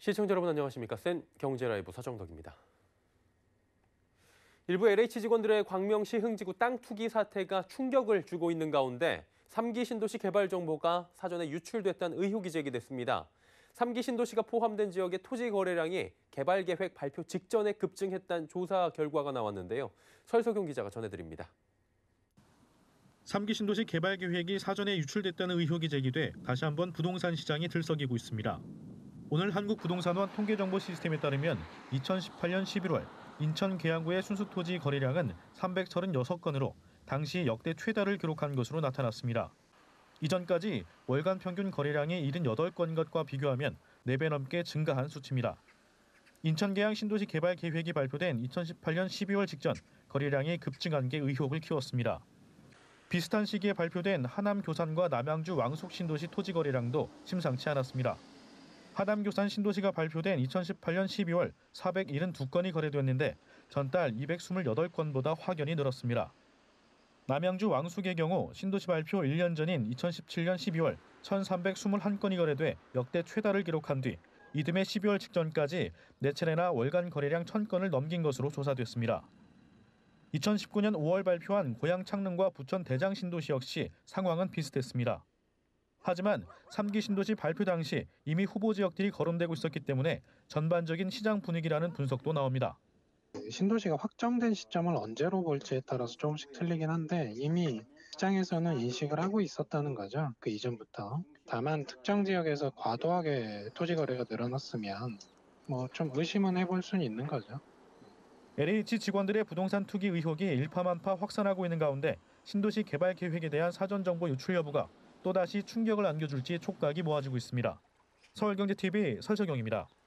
시청자 여러분 안녕하십니까? 센 경제라이브 서정덕입니다. 일부 LH 직원들의 광명시 흥지구 땅 투기 사태가 충격을 주고 있는 가운데 3기 신도시 개발 정보가 사전에 유출됐다는 의혹이 제기됐습니다. 3기 신도시가 포함된 지역의 토지 거래량이 개발 계획 발표 직전에 급증했다는 조사 결과가 나왔는데요. 설석용 기자가 전해드립니다. 3기 신도시 개발 계획이 사전에 유출됐다는 의혹이 제기돼 다시 한번 부동산 시장이 들썩이고 있습니다. 오늘 한국부동산원 통계정보 시스템에 따르면 2018년 11월 인천 계양구의 순수토지 거래량은 336건으로 당시 역대 최다를 기록한 것으로 나타났습니다. 이전까지 월간 평균 거래량이 78건 것과 비교하면 4배 넘게 증가한 수치입니다. 인천 계양 신도시 개발 계획이 발표된 2018년 12월 직전 거래량이 급증한 게 의혹을 키웠습니다. 비슷한 시기에 발표된 하남 교산과 남양주 왕숙 신도시 토지 거래량도 심상치 않았습니다. 하남 교산 신도시가 발표된 2018년 12월 472건이 거래됐는데 전달 228건보다 확연히 늘었습니다. 남양주 왕숙의 경우 신도시 발표 1년 전인 2017년 12월 1,321건이 거래돼 역대 최다를 기록한 뒤 이듬해 12월 직전까지 4차례나 월간 거래량 1,000건을 넘긴 것으로 조사됐습니다. 2019년 5월 발표한 고양 창릉과 부천 대장 신도시 역시 상황은 비슷했습니다. 하지만 3기 신도시 발표 당시 이미 후보 지역들이 거론되고 있었기 때문에 전반적인 시장 분위기라는 분석도 나옵니다. 신도시가 확정된 시점을 언제로 볼지에 따라서 조금씩 틀리긴 한데 이미 시장에서는 인식을 하고 있었다는 거죠. 그 이전부터. 다만 특정 지역에서 과도하게 토지 거래가 늘어났으면 좀 의심은 해볼 수는 있는 거죠. LH 직원들의 부동산 투기 의혹이 일파만파 확산하고 있는 가운데 신도시 개발 계획에 대한 사전 정보 유출 여부가 또다시 충격을 안겨줄지 촉각이 모아지고 있습니다. 서울경제TV 설석영입니다.